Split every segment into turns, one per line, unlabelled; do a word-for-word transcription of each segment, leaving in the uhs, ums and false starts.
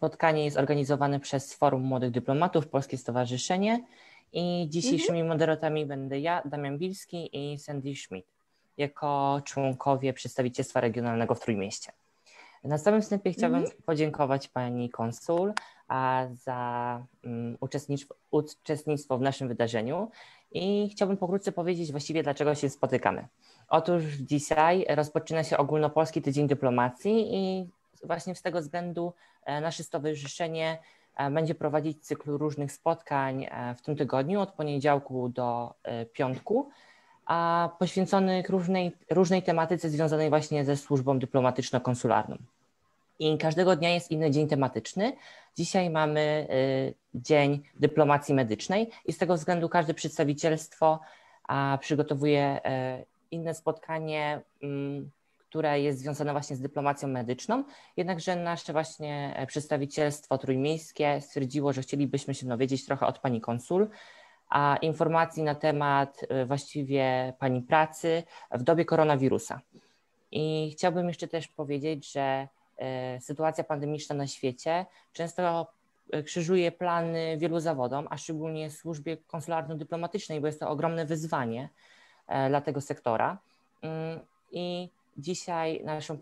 spotkanie jest organizowane przez Forum Młodych Dyplomatów, Polskie Stowarzyszenie i dzisiejszymi mhm. moderatorami będę ja, Damian Bilski i Sandy Schmidt, jako członkowie przedstawicielstwa regionalnego w Trójmieście. Na samym wstępie chciałabym mhm. podziękować pani konsul a, za um, uczestnictwo, uczestnictwo w naszym wydarzeniu i chciałbym pokrótce powiedzieć właściwie, dlaczego się spotykamy. Otóż dzisiaj rozpoczyna się Ogólnopolski Tydzień Dyplomacji i właśnie z tego względu nasze stowarzyszenie będzie prowadzić cykl różnych spotkań w tym tygodniu od poniedziałku do piątku, a poświęconych różnej, różnej tematyce związanej właśnie ze służbą dyplomatyczno-konsularną. I każdego dnia jest inny dzień tematyczny. Dzisiaj mamy Dzień Dyplomacji Medycznej i z tego względu każde przedstawicielstwo przygotowuje inne spotkanie, które jest związane właśnie z dyplomacją medyczną. Jednakże nasze właśnie przedstawicielstwo trójmiejskie stwierdziło, że chcielibyśmy się dowiedzieć trochę od pani konsul, a informacji na temat właściwie pani pracy w dobie koronawirusa. I chciałbym jeszcze też powiedzieć, że sytuacja pandemiczna na świecie często krzyżuje plany wielu zawodom, a szczególnie służbie konsularno-dyplomatycznej, bo jest to ogromne wyzwanie dla tego sektora. I dzisiaj naszą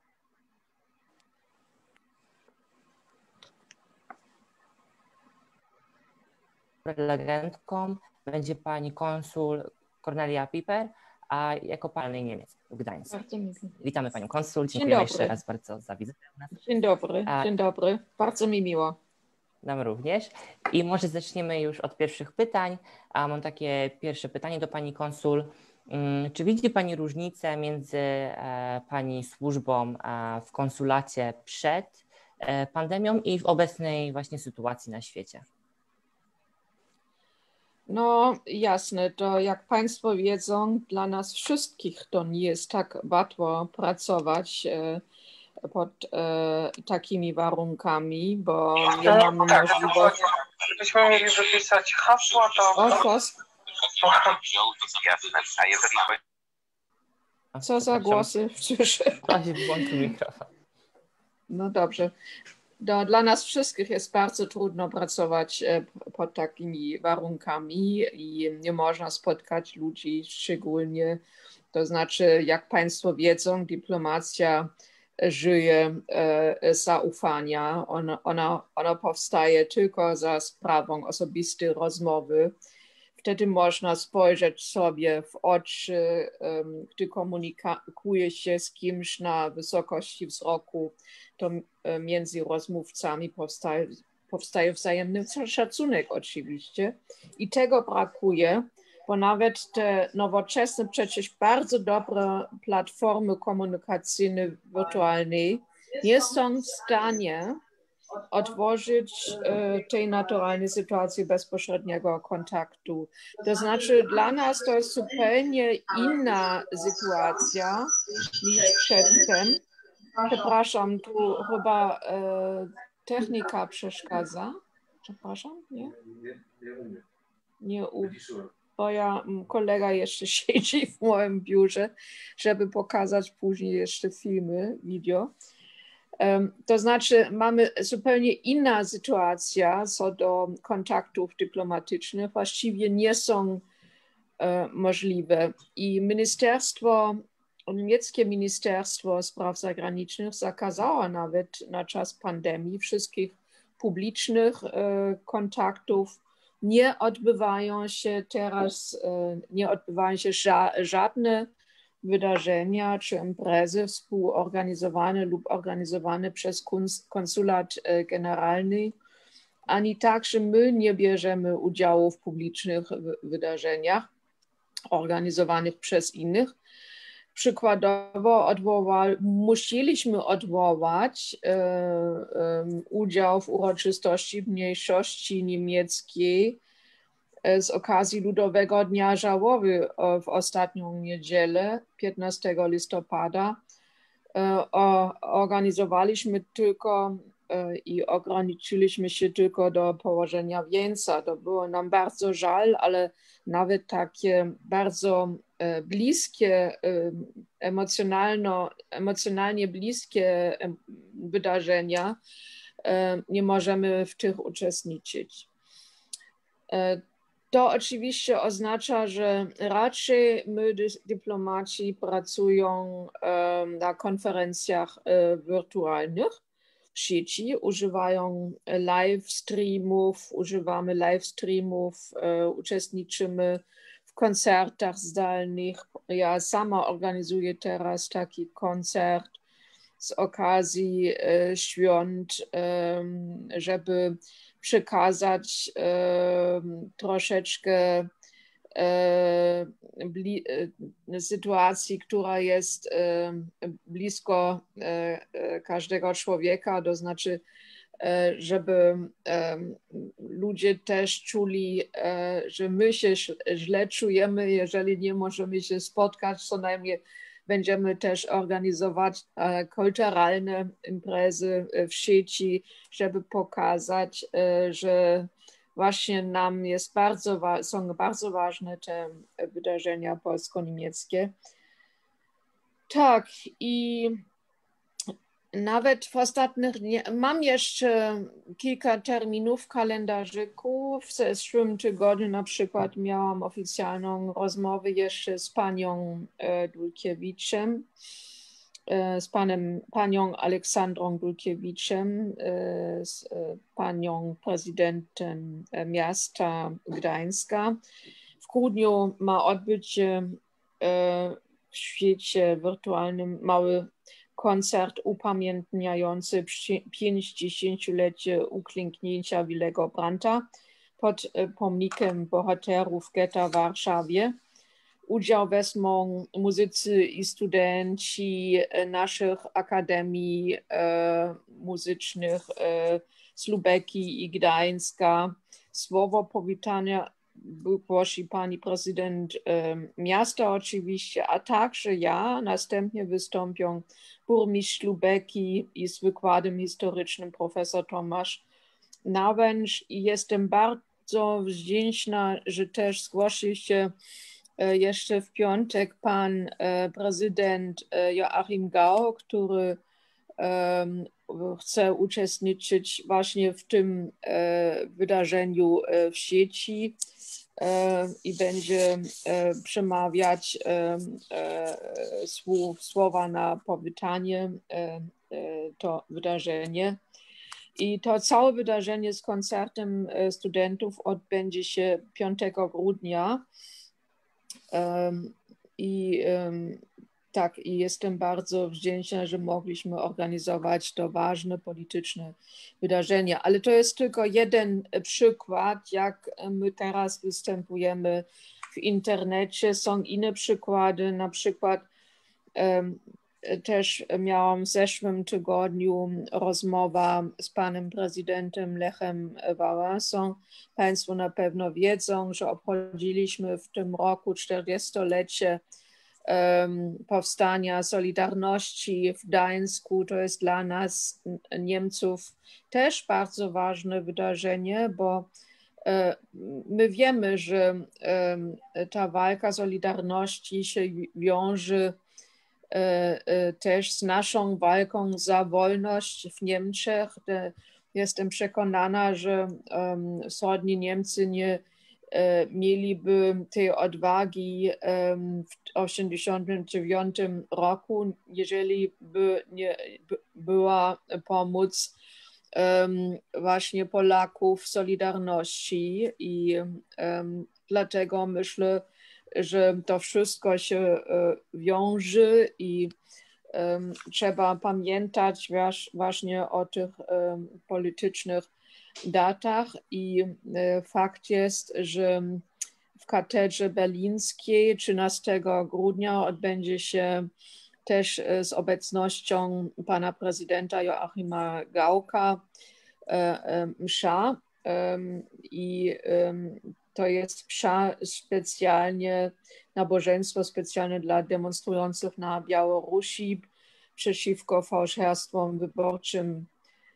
prelegentką będzie pani konsul Kornelia Piper, a jako palnej Niemiec w Gdańsku. Witamy panią konsul, dziękujemy jeszcze raz bardzo za wizytę u nas.
Dzień dobry, a, dzień dobry, bardzo mi miło.
Nam również. I może zaczniemy już od pierwszych pytań, a mam takie pierwsze pytanie do pani konsul. Czy widzi pani różnicę między pani służbą w konsulacie przed pandemią i w obecnej właśnie sytuacji na świecie?
No jasne, to jak państwo wiedzą, dla nas wszystkich to nie jest tak łatwo pracować pod takimi warunkami, bo nie mamy możliwości.
Gdybyśmy mieli wypisać hasła, to...
O, co za głosy słyszę? No dobrze. No, dla nas wszystkich jest bardzo trudno pracować pod takimi warunkami i nie można spotkać ludzi szczególnie. To znaczy, jak państwo wiedzą, dyplomacja żyje e, zaufania. Ona, ona, ona powstaje tylko za sprawą osobistej rozmowy. Wtedy można spojrzeć sobie w oczy, um, gdy komunikuje się z kimś na wysokości wzroku, to między rozmówcami powstaje, powstaje wzajemny szacunek oczywiście. I tego brakuje, bo nawet te nowoczesne, przecież bardzo dobre platformy komunikacyjne wirtualne nie są w stanie odtworzyć e, tej naturalnej sytuacji bezpośredniego kontaktu. To znaczy dla nas to jest zupełnie inna sytuacja niż przedtem. Przepraszam, tu chyba e, technika przeszkadza. Przepraszam, nie? Nie, u, bo ja, kolega jeszcze siedzi w moim biurze, żeby pokazać później jeszcze filmy, wideo. To znaczy mamy zupełnie inna sytuacja co do kontaktów dyplomatycznych, właściwie nie są e, możliwe. I ministerstwo, niemieckie Ministerstwo Spraw Zagranicznych zakazało nawet na czas pandemii wszystkich publicznych e, kontaktów. Nie odbywają się teraz, e, nie odbywają się ża żadne wydarzenia czy imprezy współorganizowane lub organizowane przez konsulat generalny, ani także my nie bierzemy udziału w publicznych wydarzeniach organizowanych przez innych. Przykładowo odwoła, musieliśmy odwołać e, e, udział w uroczystości mniejszości niemieckiej z okazji Ludowego Dnia Żałoby w ostatnią niedzielę, piętnastego listopada. Organizowaliśmy tylko i ograniczyliśmy się tylko do położenia wieńca. To było nam bardzo żal, ale nawet takie bardzo bliskie, emocjonalno, emocjonalnie bliskie wydarzenia nie możemy w tych uczestniczyć. To oczywiście oznacza, że raczej my, dyplomaci, pracują na konferencjach wirtualnych w sieci, używają live streamów, używamy live streamów, uczestniczymy w koncertach zdalnych. Ja sama organizuję teraz taki koncert z okazji świąt, żeby przekazać troszeczkę sytuacji, która jest blisko każdego człowieka, to znaczy, żeby ludzie też czuli, że my się źle czujemy, jeżeli nie możemy się spotkać, co najmniej będziemy też organizować kulturalne imprezy w sieci, żeby pokazać, że właśnie nam jest bardzo, są bardzo ważne te wydarzenia polsko-niemieckie. Tak, i nawet w ostatnich dniach mam jeszcze kilka terminów w kalendarzyku. W zeszłym tygodniu na przykład miałam oficjalną rozmowę jeszcze z panią Dulkiewiczem, z panem, panią Aleksandrą Dulkiewiczem, z panią prezydentem miasta Gdańska. W grudniu ma odbyć się w świecie wirtualnym mały koncert upamiętniający pięćdziesięciolecie uklęknięcia Willego Brandta pod pomnikiem bohaterów getta w Warszawie. Udział wezmą muzycy i studenci naszych akademii e, muzycznych e, z Lubeki i Gdańska. Słowo powitania wygłosi pani prezydent e, miasta oczywiście, a także ja. Następnie wystąpią burmistrz Lubeki i z wykładem historycznym profesor Tomasz Nawęcz. I jestem bardzo wdzięczna, że też zgłosił się jeszcze w piątek pan prezydent Joachim Gauck, który chce uczestniczyć właśnie w tym wydarzeniu w sieci i będzie przemawiać słów, słowa na powitanie to wydarzenie. I to całe wydarzenie z koncertem studentów odbędzie się piątego grudnia. Um, I um, tak, i jestem bardzo wdzięczna, że mogliśmy organizować to ważne polityczne wydarzenie. Ale to jest tylko jeden przykład, jak my teraz występujemy w internecie. Są inne przykłady, na przykład um, też miałam w zeszłym tygodniu rozmowę z panem prezydentem Lechem Wałęsą. Państwo na pewno wiedzą, że obchodziliśmy w tym roku czterdziestolecie um, powstania Solidarności w Gdańsku. To jest dla nas, Niemców, też bardzo ważne wydarzenie, bo um, my wiemy, że um, ta walka Solidarności się wiąże też z naszą walką za wolność w Niemczech. Jestem przekonana, że wschodni Niemcy nie mieliby tej odwagi w tysiąc dziewięćset osiemdziesiątym dziewiątym roku, jeżeli by nie była pomoc właśnie Polaków w Solidarności. I dlatego myślę, że to wszystko się wiąże i um, trzeba pamiętać właśnie o tych um, politycznych datach. I um, fakt jest, że w katedrze berlińskiej trzynastego grudnia odbędzie się też z obecnością pana prezydenta Joachima Gaucka msza. Um, i um, To jest msza specjalnie, nabożeństwo specjalne dla demonstrujących na Białorusi przeciwko fałszerstwom wyborczym.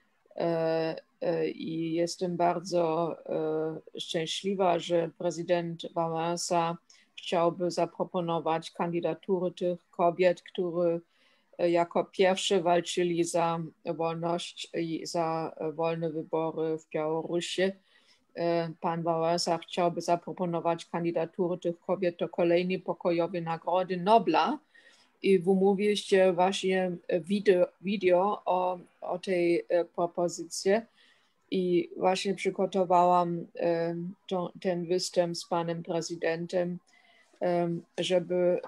I jestem bardzo szczęśliwa, że prezydent Wałęsa chciałby zaproponować kandydatury tych kobiet, które jako pierwsi walczyli za wolność i za wolne wybory w Białorusi. Pan Wałęsa chciałby zaproponować kandydaturę tych kobiet do kolejnej pokojowej Nagrody Nobla i wymówiliście właśnie wideo, video o, o tej propozycji i właśnie przygotowałam to, ten występ z panem prezydentem, żeby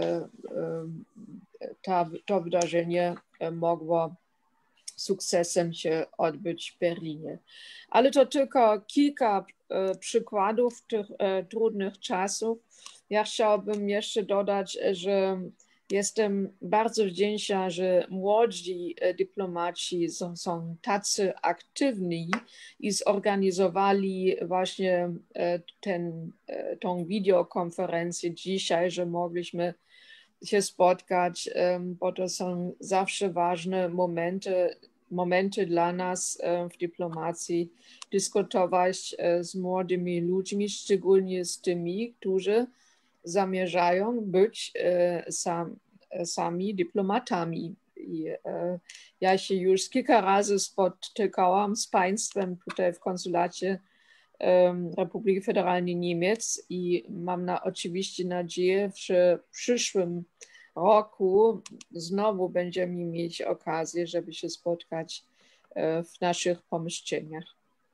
ta, to wydarzenie mogło sukcesem się odbyć w Berlinie. Ale to tylko kilka e, przykładów tych e, trudnych czasów. Ja chciałabym jeszcze dodać, że jestem bardzo wdzięczna, że młodzi dyplomaci są, są tacy aktywni i zorganizowali właśnie ten, tą wideokonferencję dzisiaj, że mogliśmy się spotkać, bo to są zawsze ważne momenty, momenty dla nas w dyplomacji, dyskutować z młodymi ludźmi, szczególnie z tymi, którzy zamierzają być sam, sami dyplomatami. I ja się już kilka razy spotykałam z państwem tutaj w konsulacie Republiki Federalnej Niemiec i mam na, oczywiście nadzieję, że w przyszłym roku znowu będziemy mieć okazję, żeby się spotkać w naszych pomieszczeniach.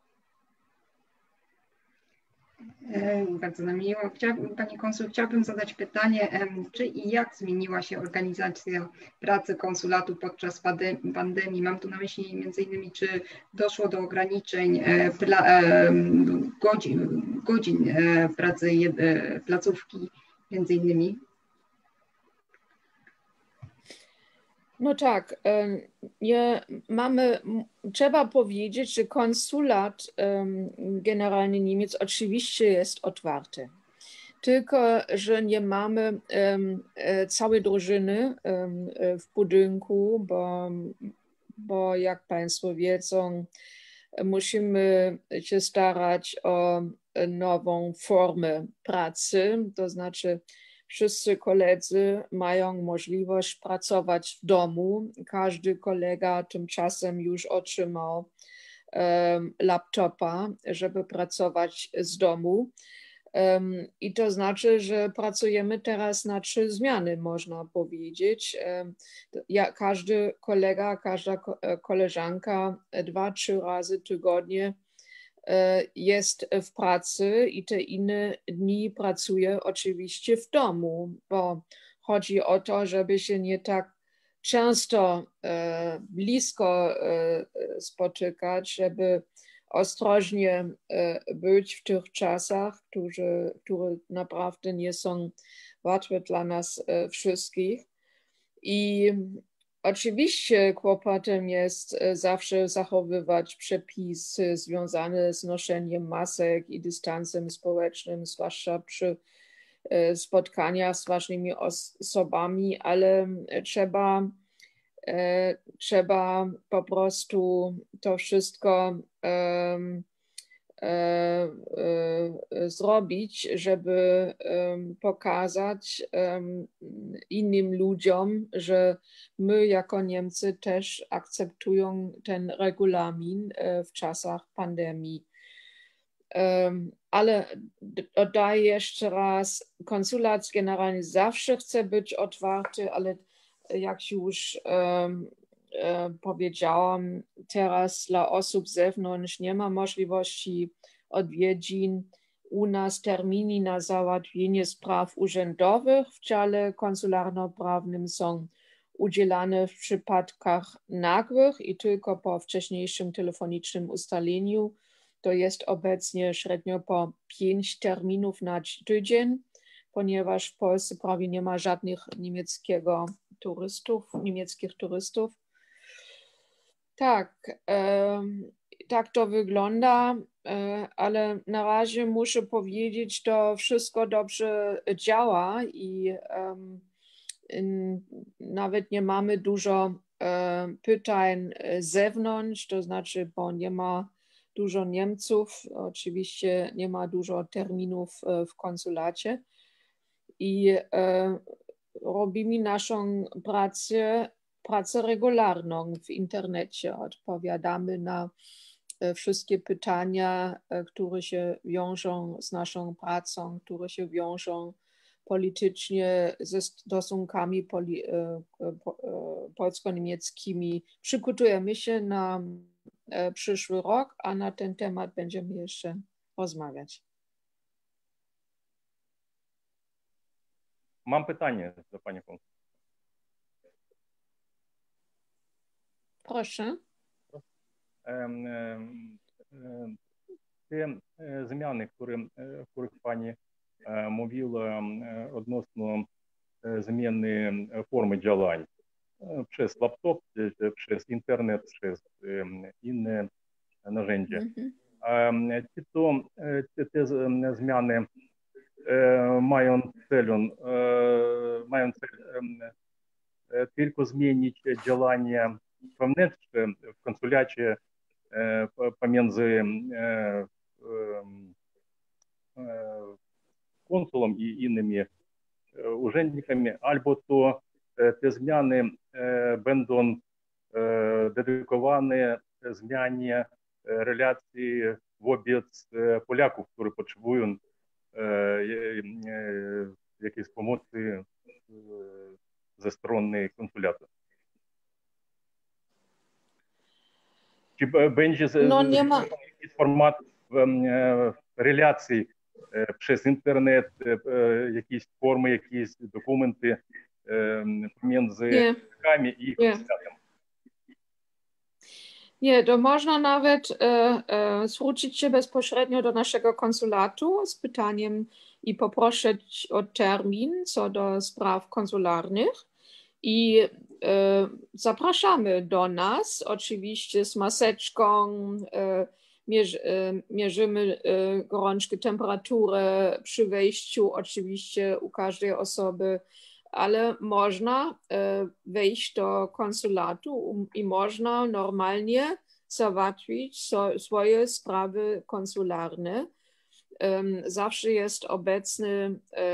Bardzo nam miło. Chciałabym, Pani Konsul, chciałabym zadać pytanie, czy i jak zmieniła się organizacja pracy konsulatu podczas pandemii? Mam tu na myśli między innymi, czy doszło do ograniczeń pla, godzin, godzin pracy placówki między innymi?
No tak, nie, mamy, trzeba powiedzieć, że konsulat generalny Niemiec oczywiście jest otwarty, tylko że nie mamy całej drużyny w budynku, bo, bo jak Państwo wiedzą, musimy się starać o nową formę pracy, to znaczy wszyscy koledzy mają możliwość pracować w domu. Każdy kolega tymczasem już otrzymał um, laptopa, żeby pracować z domu. Um, I to znaczy, że pracujemy teraz na trzy zmiany, można powiedzieć. Um, ja, każdy kolega, każda koleżanka dwa, trzy razy tygodnie jest w pracy i te inne dni pracuje oczywiście w domu, bo chodzi o to, żeby się nie tak często e, blisko e, spotykać, żeby ostrożnie e, być w tych czasach, które, które naprawdę nie są łatwe dla nas e, wszystkich. I oczywiście kłopotem jest zawsze zachowywać przepisy związane z noszeniem masek i dystansem społecznym, zwłaszcza przy spotkaniach z ważnymi osobami, ale trzeba, trzeba po prostu to wszystko um, zrobić, żeby pokazać innym ludziom, że my jako Niemcy też akceptują ten regulamin w czasach pandemii. Ale dodaję jeszcze raz, konsulat generalny zawsze chce być otwarty, ale jak już powiedziałam, teraz dla osób z zewnątrz nie ma możliwości odwiedzin. U nas terminy na załatwienie spraw urzędowych w dziale konsularno-prawnym są udzielane w przypadkach nagłych i tylko po wcześniejszym telefonicznym ustaleniu. To jest obecnie średnio po pięć terminów na tydzień, ponieważ w Polsce prawie nie ma żadnych niemieckiego turystów, niemieckich turystów. Tak, e, tak to wygląda, e, ale na razie muszę powiedzieć, to wszystko dobrze działa i e, nawet nie mamy dużo e, pytań z zewnątrz, to znaczy, bo nie ma dużo Niemców, oczywiście nie ma dużo terminów w konsulacie i e, robimy naszą pracę pracę regularną w internecie. Odpowiadamy na wszystkie pytania, które się wiążą z naszą pracą, które się wiążą politycznie ze stosunkami poli, polsko-niemieckimi. Przygotujemy się na przyszły rok, a na ten temat będziemy jeszcze rozmawiać.
Mam pytanie do pani konsul.
Proszę.
Te zmiany, które, o których pani mówiła odnośnie zmiany formy działań przez laptop, przez internet, przez inne narzędzia. Mm-hmm. Czy to te, te zmiany mają celem, mają cel tylko zmienić działanie wewnętrzne w konsulacie pomiędzy konsulem i innymi urzędnikami, albo to te zmiany będą dedykowane zmianie relacji wobec Polaków, którzy potrzebują jakiejś pomocy ze strony konsulatu. Czy będzie
no, nie ma...
format relacji przez internet, jakieś formy, jakieś dokumenty pomiędzy Polakami i konsulatem?
Nie, to można nawet e, e, zwrócić się bezpośrednio do naszego konsulatu z pytaniem i poprosić o termin co do spraw konsularnych i e, zapraszamy do nas, oczywiście z maseczką, e, mierz, e, mierzymy e, gorączkę, temperaturę przy wejściu, oczywiście u każdej osoby, ale można wejść do konsulatu i można normalnie załatwić so, swoje sprawy konsularne. Zawsze jest obecny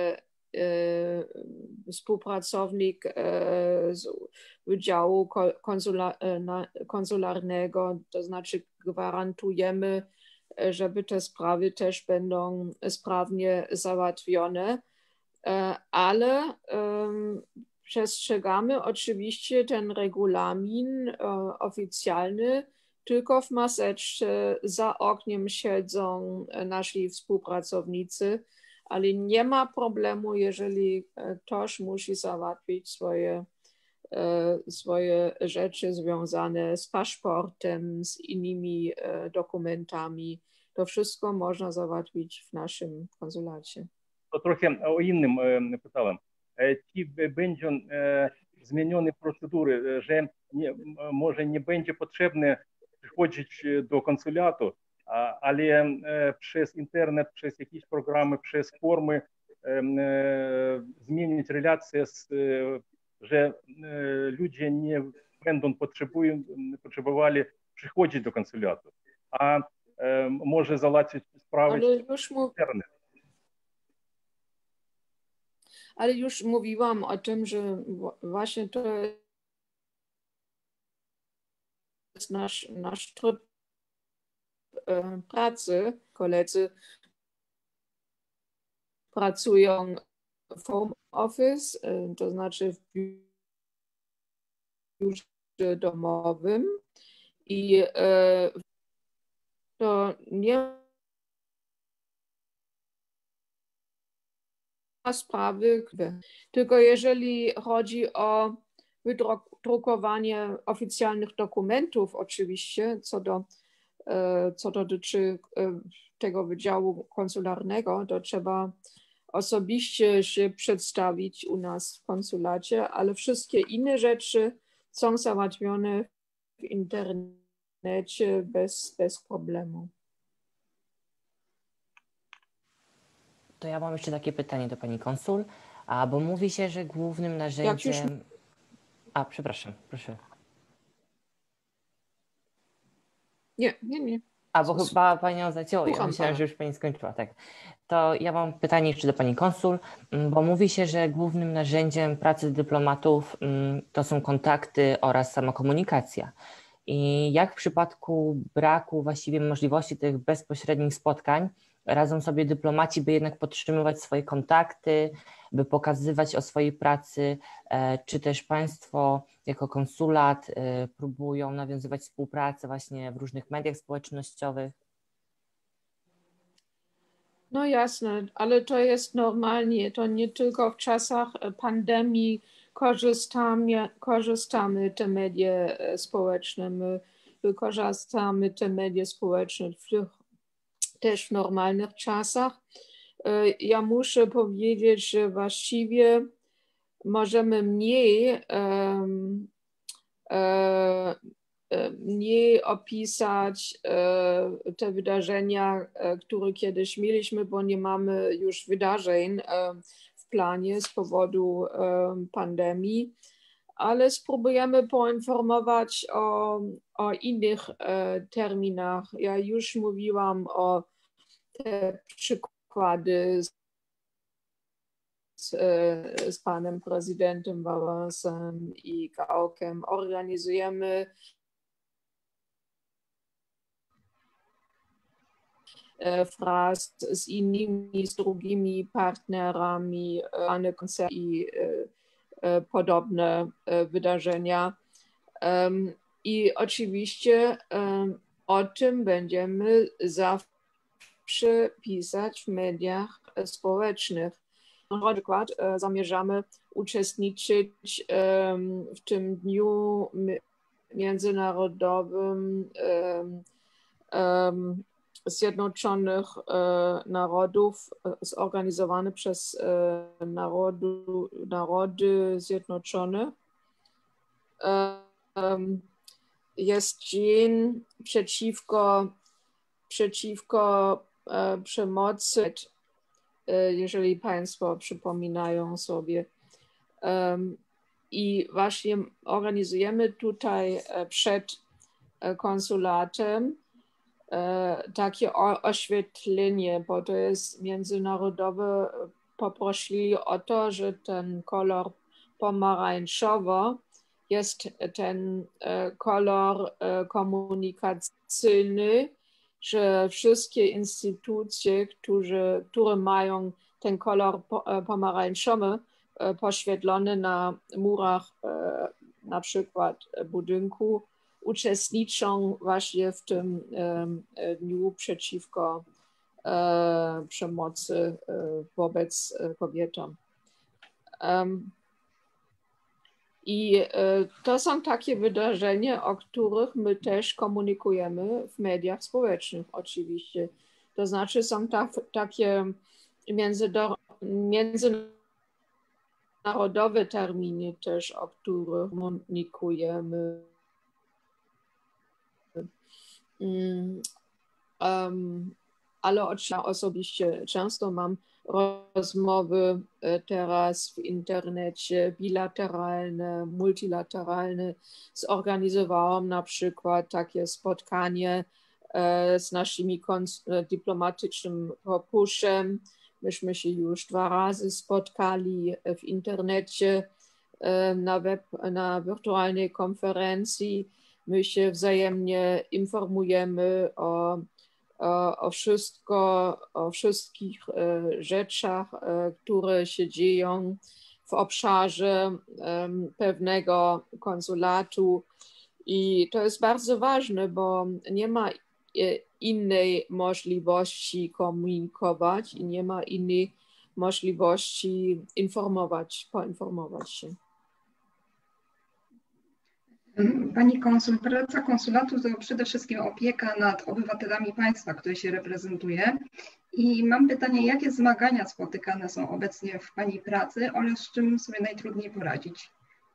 współpracownik z Wydziału konsula, konsularnego, to znaczy gwarantujemy, żeby te sprawy też będą sprawnie załatwione. Ale um, przestrzegamy oczywiście ten regulamin um, oficjalny, tylko w maseczce za oknem siedzą nasi współpracownicy, ale nie ma problemu, jeżeli ktoś musi załatwić swoje, swoje rzeczy związane z paszportem, z innymi dokumentami. To wszystko można załatwić w naszym konsulacie.
To trochę o innym pytałem. Czy będą zmienione procedury, że nie, może nie będzie potrzebne przychodzić do konsulatu, ale przez internet, przez jakieś programy, przez formy zmienić relacje, z, że ludzie nie będą potrzebują, potrzebowali przychodzić do konsulatu, a może załatwić sprawę przez internet.
Ale już mówiłam o tym, że właśnie to jest nasz, nasz tryb pracy. Koledzy pracują w home office, to znaczy w biurze domowym i to nie sprawy, tylko jeżeli chodzi o wydrukowanie oficjalnych dokumentów, oczywiście, co, do, co dotyczy tego wydziału konsularnego, to trzeba osobiście się przedstawić u nas w konsulacie, ale wszystkie inne rzeczy są załatwione w internecie bez, bez problemu.
To ja mam jeszcze takie pytanie do pani konsul, a bo mówi się, że głównym narzędziem... Już... A, przepraszam, proszę.
Nie, nie, nie.
A bo chyba Panią zacięło, ja
Słucham
myślałem,
pana.
że już Pani skończyła, tak. To ja mam pytanie jeszcze do Pani Konsul, mm, bo mówi się, że głównym narzędziem pracy dyplomatów mm, to są kontakty oraz sama komunikacja. I jak w przypadku braku właściwie możliwości tych bezpośrednich spotkań radzą sobie dyplomaci, by jednak podtrzymywać swoje kontakty, by pokazywać o swojej pracy, e, czy też Państwo jako konsulat e, próbują nawiązywać współpracę właśnie w różnych mediach społecznościowych?
No jasne, ale to jest normalnie, to nie tylko w czasach pandemii korzystamy, korzystamy te media społeczne, my wykorzystamy te media społeczne w tych też w normalnych czasach. Ja muszę powiedzieć, że właściwie możemy mniej um, mniej opisać te wydarzenia, które kiedyś mieliśmy, bo nie mamy już wydarzeń w planie z powodu pandemii, ale spróbujemy poinformować o, o innych terminach. Ja już mówiłam o te przykłady z, z panem prezydentem Wałęsą i Gaukiem. Organizujemy wraz z innymi, z drugimi partnerami, koncerty i podobne wydarzenia. I oczywiście o tym będziemy zawsze pisać w mediach społecznych. Na przykład zamierzamy uczestniczyć w tym dniu międzynarodowym Zjednoczonych Narodów, zorganizowany przez Narodu, Narody Zjednoczone. Jest dzień przeciwko, przeciwko przemocy, jeżeli Państwo przypominają sobie. I właśnie organizujemy tutaj przed konsulatem takie oświetlenie, bo to jest międzynarodowe. Poprosili o to, że ten kolor pomarańczowy jest ten kolor komunikacyjny, że wszystkie instytucje, które, które mają ten kolor pomarańczowy poświetlony na murach na przykład budynku, uczestniczą właśnie w tym dniu przeciwko przemocy wobec kobietom. I to są takie wydarzenia, o których my też komunikujemy w mediach społecznych oczywiście. To znaczy są ta, takie międzynarodowe terminy też, o których komunikujemy. Um, ale osobiście często mam rozmowy teraz w internecie bilateralne, multilateralne. Zorganizowałam na przykład takie spotkanie z naszymi dyplomatycznym korpusem. Myśmy się już dwa razy spotkali w internecie na, web, na wirtualnej konferencji. My się wzajemnie informujemy o, o, o wszystko, o wszystkich rzeczach, które się dzieją w obszarze pewnego konsulatu. I to jest bardzo ważne, bo nie ma innej możliwości komunikować i nie ma innej możliwości informować, poinformować się.
Pani konsul, praca konsulatu to przede wszystkim opieka nad obywatelami państwa, które się reprezentuje. I mam pytanie, jakie zmagania spotykane są obecnie w Pani pracy oraz z czym sobie najtrudniej poradzić?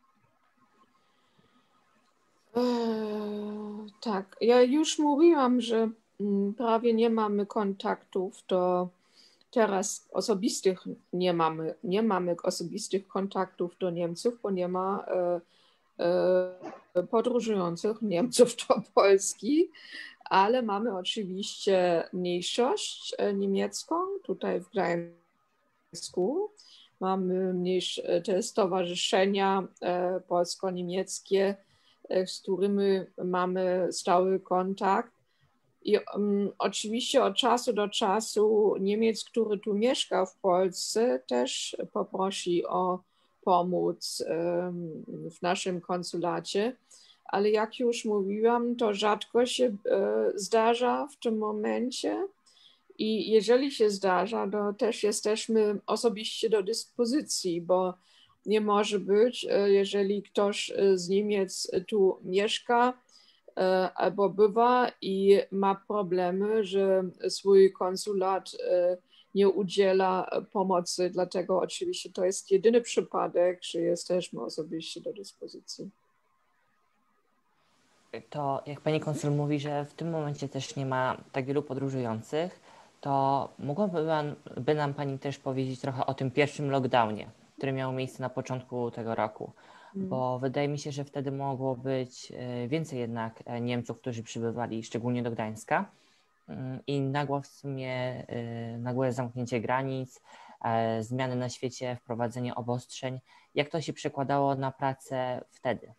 E, tak, ja już mówiłam, że prawie nie mamy kontaktów, to teraz osobistych nie mamy, nie mamy osobistych kontaktów do Niemców, bo nie ma e, podróżujących Niemców do Polski, ale mamy oczywiście mniejszość niemiecką tutaj w Gdańsku. Mamy mniejsze te stowarzyszenia polsko-niemieckie, z którymi mamy stały kontakt. I um, oczywiście od czasu do czasu Niemiec, który tu mieszka w Polsce, też poprosi o pomoc um, w naszym konsulacie. Ale jak już mówiłam, to rzadko się e, zdarza w tym momencie. I jeżeli się zdarza, to też jesteśmy osobiście do dyspozycji, bo nie może być, jeżeli ktoś z Niemiec tu mieszka albo bywa i ma problemy, że swój konsulat nie udziela pomocy. Dlatego oczywiście to jest jedyny przypadek, że jesteśmy osobiście do dyspozycji.
To jak pani konsul mówi, że w tym momencie też nie ma tak wielu podróżujących, to mogłaby nam, by nam pani też powiedzieć trochę o tym pierwszym lockdownie, który miał miejsce na początku tego roku, mm. bo wydaje mi się, że wtedy mogło być więcej jednak Niemców, którzy przybywali szczególnie do Gdańska i nagłe w sumie, nagłe zamknięcie granic, zmiany na świecie, wprowadzenie obostrzeń. Jak to się przekładało na pracę wtedy?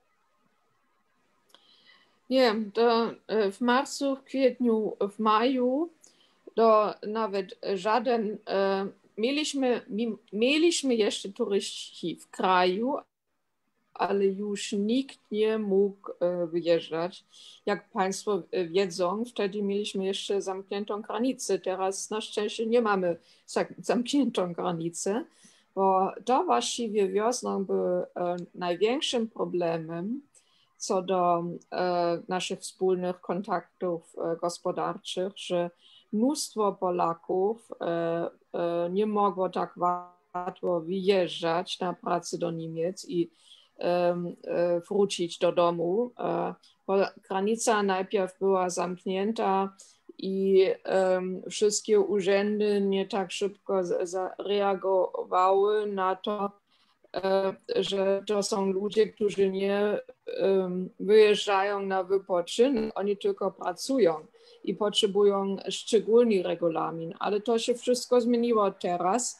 Nie, to w marcu, w kwietniu, w maju to nawet żaden, mieliśmy, mieliśmy jeszcze turyści w kraju, ale już nikt nie mógł wyjeżdżać. Jak Państwo wiedzą, wtedy mieliśmy jeszcze zamkniętą granicę, teraz na szczęście nie mamy zamkniętą granicę, bo to właściwie wiosną był największym problemem co do e, naszych wspólnych kontaktów e, gospodarczych, że mnóstwo Polaków e, e, nie mogło tak łatwo wyjeżdżać na pracę do Niemiec i e, e, wrócić do domu, e, bo granica najpierw była zamknięta i e, wszystkie urzędy nie tak szybko zareagowały na to, że to są ludzie, którzy nie um, wyjeżdżają na wypoczynek, oni tylko pracują i potrzebują szczególny regulamin, ale to się wszystko zmieniło teraz.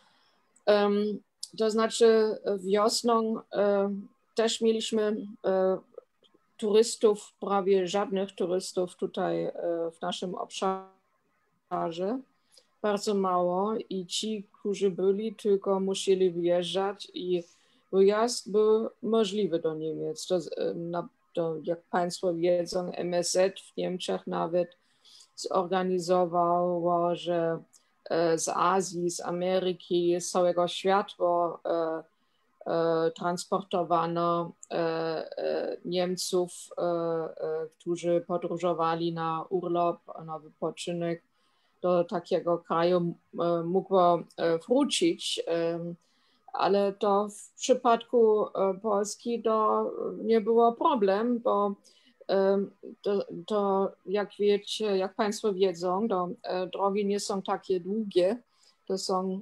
Um, to znaczy wiosną um, też mieliśmy um, turystów, prawie żadnych turystów tutaj um, w naszym obszarze. Bardzo mało i ci, którzy byli, tylko musieli wyjeżdżać i wyjazd był możliwy do Niemiec. To, to, jak Państwo wiedzą, M S Z w Niemczech nawet zorganizowało, że z Azji, z Ameryki, z całego świata transportowano Niemców, którzy podróżowali na urlop, na wypoczynek do takiego kraju mogło wrócić, ale to w przypadku Polski to nie było problem, bo to, to jak wiecie, jak Państwo wiedzą, to drogi nie są takie długie, to są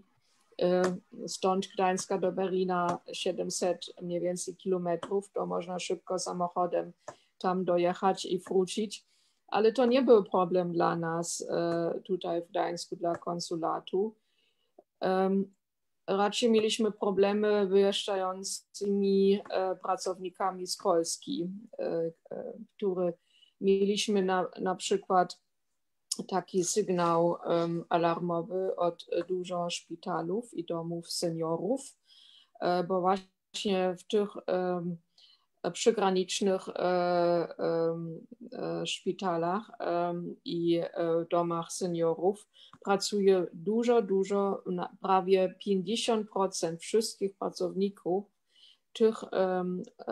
stąd Gdańska do Berlina siedemset mniej więcej kilometrów, to można szybko samochodem tam dojechać i wrócić. Ale to nie był problem dla nas tutaj w Gdańsku, dla konsulatu. Raczej mieliśmy problemy wyjeżdżającymi pracownikami z Polski, które mieliśmy na, na przykład taki sygnał alarmowy od dużo szpitalów i domów seniorów, bo właśnie w tych przygranicznych e, e, szpitalach e, i domach seniorów pracuje dużo, dużo, prawie pięćdziesiąt procent wszystkich pracowników w tych e,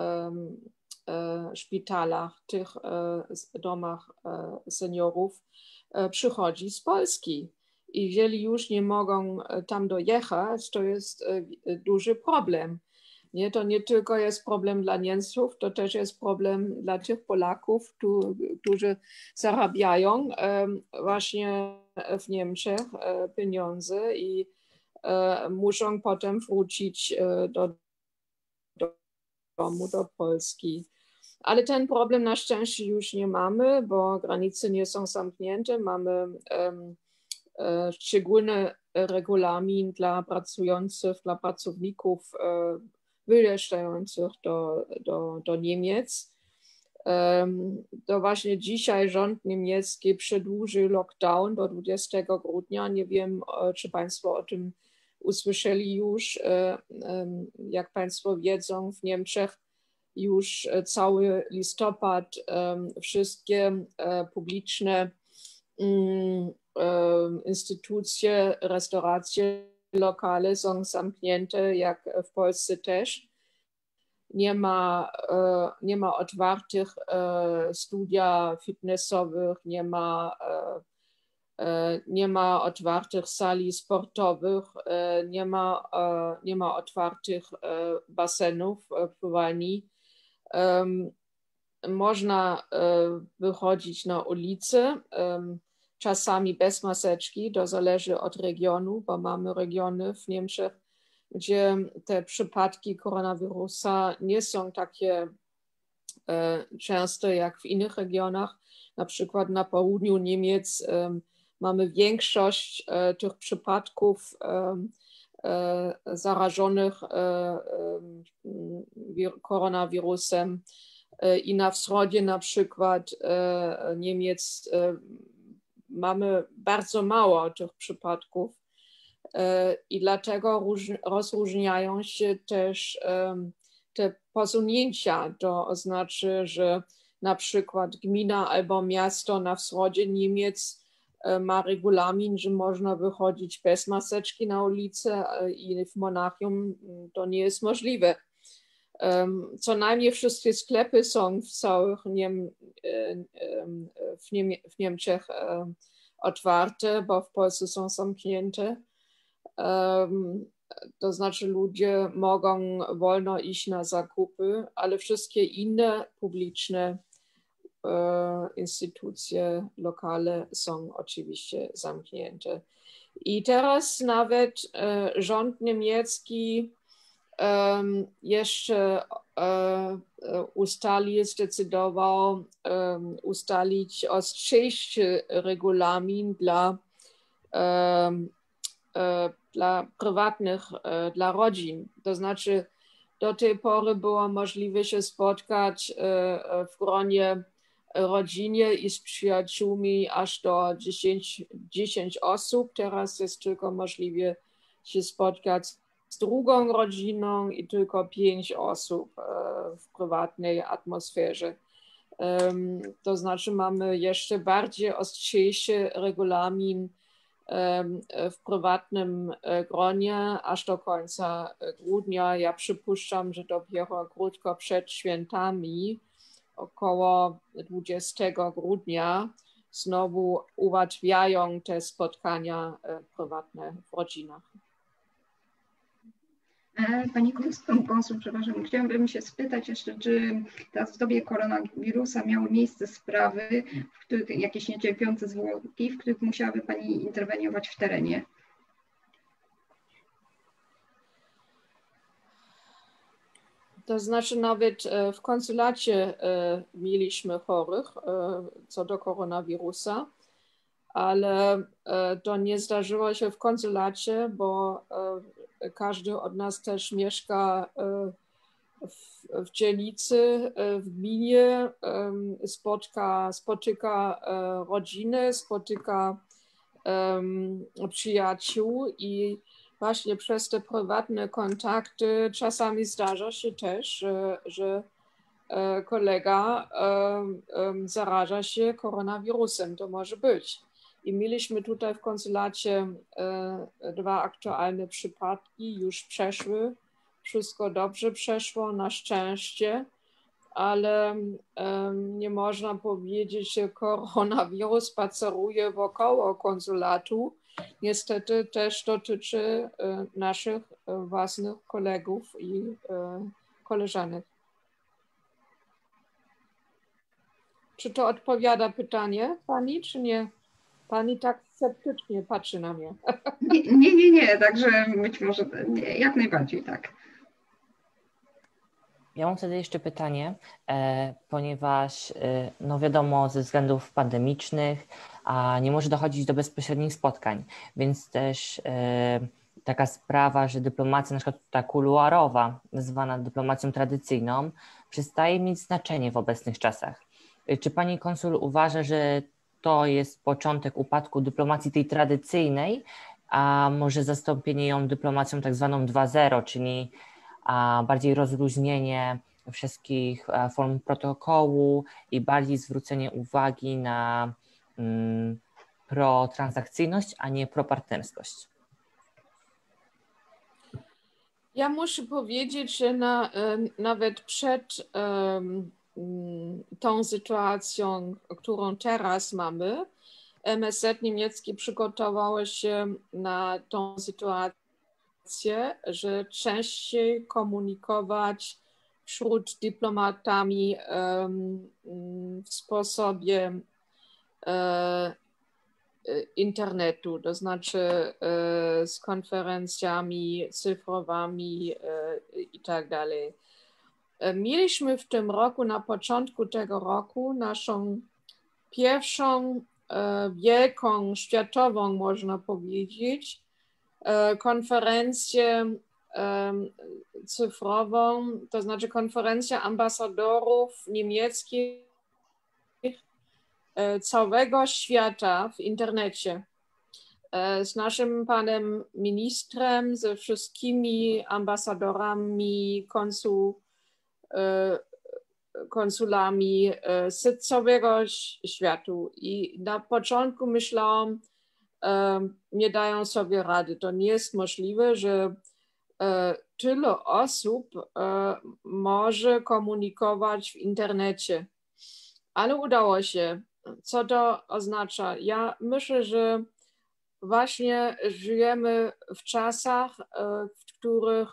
e, szpitalach, tych e, domach e, seniorów e, przychodzi z Polski. I jeżeli już nie mogą tam dojechać, to jest e, duży problem. Nie, to nie tylko jest problem dla Niemców, to też jest problem dla tych Polaków, tu, którzy zarabiają um, właśnie w Niemczech um, pieniądze i um, muszą potem wrócić um, do, do domu, do Polski. Ale ten problem na szczęście już nie mamy, bo granice nie są zamknięte. Mamy um, e, szczególny regulamin dla pracujących, dla pracowników e, wyjeżdżających do, do, do Niemiec. Um, to właśnie dzisiaj rząd niemiecki przedłużył lockdown do dwudziestego grudnia. Nie wiem, czy Państwo o tym usłyszeli już. Jak Państwo wiedzą, w Niemczech już cały listopad wszystkie publiczne instytucje, restauracje, lokale są zamknięte, jak w Polsce też. Nie ma, nie ma otwartych studia fitnessowych, nie ma, nie ma otwartych sali sportowych, nie ma, nie ma otwartych basenów, pływalni. Można wychodzić na ulicę, czasami bez maseczki, to zależy od regionu, bo mamy regiony w Niemczech, gdzie te przypadki koronawirusa nie są takie e, częste jak w innych regionach. Na przykład na południu Niemiec e, mamy większość e, tych przypadków e, e, zarażonych e, e, koronawirusem e, i na wschodzie na przykład e, Niemiec e, mamy bardzo mało tych przypadków. I dlatego rozróżniają się też te posunięcia. To znaczy, że na przykład gmina albo miasto na wschodzie Niemiec ma regulamin, że można wychodzić bez maseczki na ulicę i w Monachium to nie jest możliwe. Co najmniej wszystkie sklepy są w całych Niem w, Niem w Niemczech otwarte, bo w Polsce są zamknięte. Um, to znaczy ludzie mogą wolno iść na zakupy, ale wszystkie inne publiczne e, instytucje, lokale są oczywiście zamknięte. I teraz nawet e, rząd niemiecki e, jeszcze e, ustalił, zdecydował e, ustalić ostrzejszy regulamin dla e, dla prywatnych, dla rodzin. To znaczy do tej pory było możliwe się spotkać w gronie rodzinie i z przyjaciółmi aż do dziesięć osób. Teraz jest tylko możliwe się spotkać z drugą rodziną i tylko pięć osób w prywatnej atmosferze. To znaczy mamy jeszcze bardziej ostrzejszy regulamin w prywatnym gronie aż do końca grudnia. Ja przypuszczam, że dopiero krótko przed świętami, około dwudziestego grudnia, znowu ułatwiają te spotkania prywatne w rodzinach.
Pani konsul, przepraszam, chciałabym się spytać jeszcze, czy teraz w dobie koronawirusa miały miejsce sprawy, w których jakieś niecierpiące zwłoki, w których musiałaby Pani interweniować w terenie?
To znaczy nawet w konsulacie mieliśmy chorych co do koronawirusa, ale to nie zdarzyło się w konsulacie, bo każdy od nas też mieszka w, w dzielnicy, w gminie, spotka, spotyka rodzinę, spotyka przyjaciół i właśnie przez te prywatne kontakty czasami zdarza się też, że, że kolega zaraża się koronawirusem. To może być. I mieliśmy tutaj w konsulacie e, dwa aktualne przypadki, już przeszły, wszystko dobrze przeszło na szczęście, ale e, nie można powiedzieć, że koronawirus spaceruje wokoło konsulatu. Niestety też dotyczy e, naszych e, własnych kolegów i e, koleżanek. Czy to odpowiada pytanie Pani, czy nie? Pani tak sceptycznie patrzy na mnie.
Nie, nie, nie, nie, także być może nie, jak najbardziej tak.
Ja mam wtedy jeszcze pytanie, e, ponieważ e, no wiadomo, ze względów pandemicznych a nie może dochodzić do bezpośrednich spotkań, więc też e, taka sprawa, że dyplomacja na przykład ta kuluarowa, nazywana dyplomacją tradycyjną, przestaje mieć znaczenie w obecnych czasach. E, Czy pani konsul uważa, że to jest początek upadku dyplomacji tej tradycyjnej, a może zastąpienie ją dyplomacją tak zwaną dwa zero, czyli a bardziej rozluźnienie wszystkich e, form protokołu i bardziej zwrócenie uwagi na mm, protransakcyjność, a nie propartnerskość?
Ja muszę powiedzieć, że na, e, nawet przed um, tą sytuacją, którą teraz mamy, M S Z niemiecki przygotowało się na tą sytuację, że częściej komunikować wśród dyplomatami um, w sposobie e, internetu, to znaczy e, z konferencjami cyfrowymi e, i tak dalej. Mieliśmy w tym roku, na początku tego roku, naszą pierwszą e, wielką, światową, można powiedzieć, e, konferencję e, cyfrową, to znaczy konferencja ambasadorów niemieckich e, całego świata w internecie. E, z naszym panem ministrem, ze wszystkimi ambasadorami, konsul, e, konsulami z całego świata. I na początku myślałam, nie dają sobie rady. To nie jest możliwe, że tyle osób może komunikować w internecie. Ale udało się. Co to oznacza? Ja myślę, że właśnie żyjemy w czasach, w których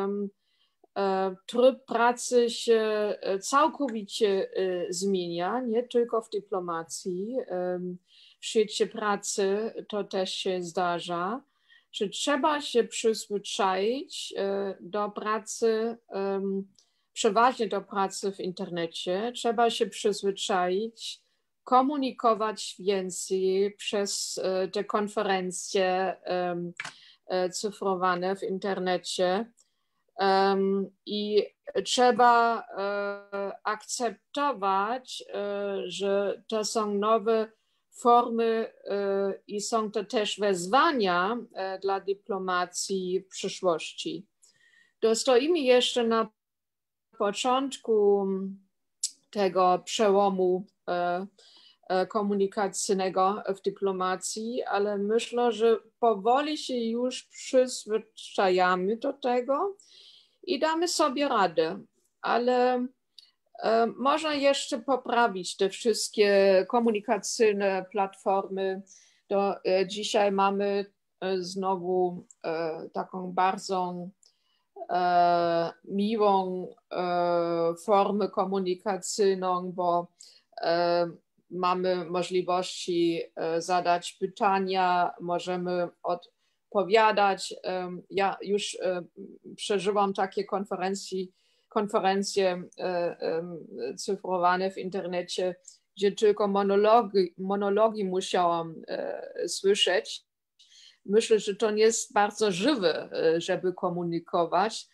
tryb pracy się całkowicie zmienia, nie tylko w dyplomacji, w świecie pracy to też się zdarza, że trzeba się przyzwyczaić do pracy, przeważnie do pracy w internecie, trzeba się przyzwyczaić, komunikować więcej przez te konferencje cyfrowane w internecie. Um, I trzeba e, akceptować, e, że to są nowe formy e, i są to też wyzwania e, dla dyplomacji w przyszłości. To stoimy jeszcze na początku tego przełomu e, e, komunikacyjnego w dyplomacji, ale myślę, że powoli się już przyzwyczajamy do tego i damy sobie radę, ale e, można jeszcze poprawić te wszystkie komunikacyjne platformy. To e, dzisiaj mamy e, znowu e, taką bardzo e, miłą e, formę komunikacyjną, bo e, mamy możliwości e, zadać pytania, możemy od Powiadać. Ja już przeżyłam takie konferencje, konferencje cyfrowane w internecie, gdzie tylko monologi, monologi musiałam słyszeć. Myślę, że to nie jest bardzo żywe, żeby komunikować.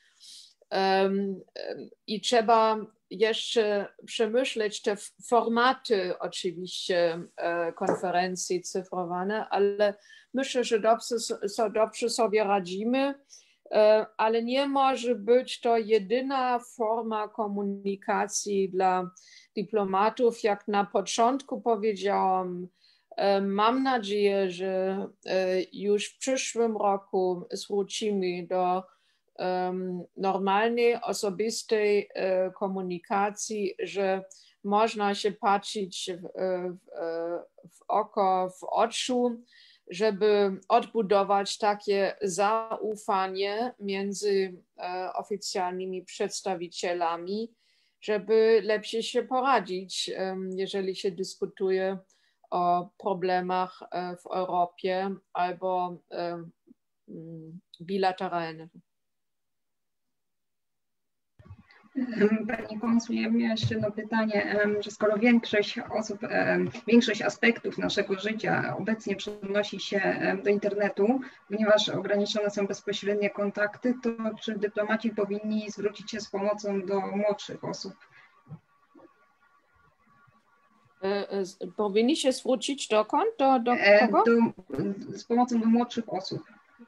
I trzeba jeszcze przemyśleć te formaty oczywiście konferencji cyfrowane, ale myślę, że dobrze, dobrze sobie radzimy, ale nie może być to jedyna forma komunikacji dla dyplomatów. Jak na początku powiedziałam, mam nadzieję, że już w przyszłym roku wrócimy do normalnej, osobistej komunikacji, że można się patrzeć w, w, w oko, w oczu, żeby odbudować takie zaufanie między oficjalnymi przedstawicielami, żeby lepiej się poradzić, jeżeli się dyskutuje o problemach w Europie albo bilateralnych.
Pani konsul, ja miałam jeszcze jedno pytanie, że skoro większość osób, większość aspektów naszego życia obecnie przenosi się do internetu, ponieważ ograniczone są bezpośrednie kontakty, to czy dyplomaci powinni zwrócić się z pomocą do młodszych osób?
Powinni się zwrócić dokąd? Do, do kogo?
Do, z pomocą do młodszych osób.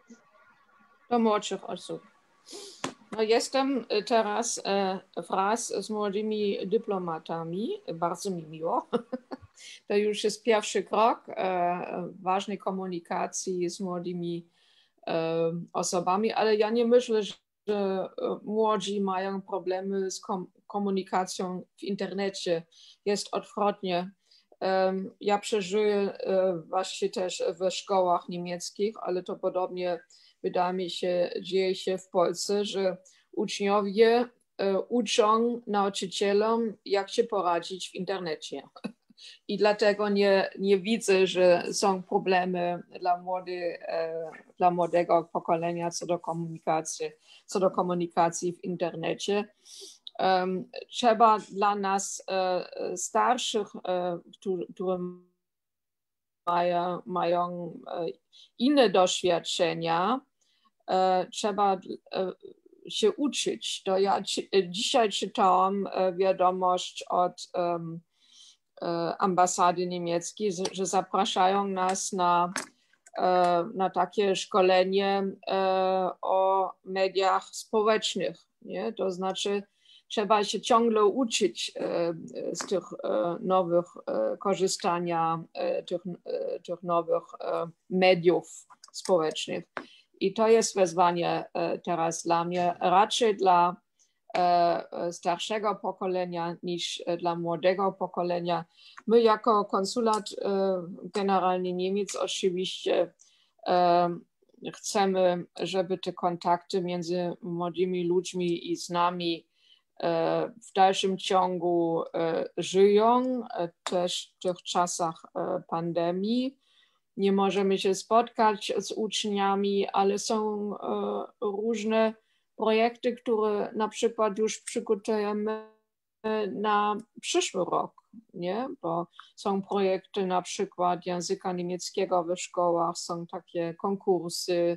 Do młodszych osób. No, jestem teraz wraz z młodymi dyplomatami, bardzo mi miło. To już jest pierwszy krok ważnej komunikacji z młodymi osobami, ale ja nie myślę, że młodzi mają problemy z komunikacją w internecie. Jest odwrotnie. Ja przeżyję właśnie też w szkołach niemieckich, ale to podobnie wydaje mi się, dzieje się w Polsce, że uczniowie uczą nauczycielom, jak się poradzić w internecie. I dlatego nie, nie widzę, że są problemy dla, młody, dla młodego pokolenia co do komunikacji, co do komunikacji w internecie. Trzeba dla nas starszych, którzy mają, mają inne doświadczenia, trzeba się uczyć. To ja dzisiaj czytałam wiadomość od um, ambasady niemieckiej, że zapraszają nas na, na takie szkolenie o mediach społecznych. Nie? To znaczy trzeba się ciągle uczyć z tych nowych, korzystania tych, tych nowych mediów społecznych. I to jest wyzwanie teraz dla mnie, raczej dla starszego pokolenia niż dla młodego pokolenia. My jako konsulat generalny Niemiec oczywiście chcemy, żeby te kontakty między młodymi ludźmi i z nami w dalszym ciągu żyją, też w tych czasach pandemii. Nie możemy się spotkać z uczniami, ale są różne projekty, które na przykład już przygotujemy na przyszły rok, nie? Bo są projekty na przykład języka niemieckiego w szkołach, są takie konkursy,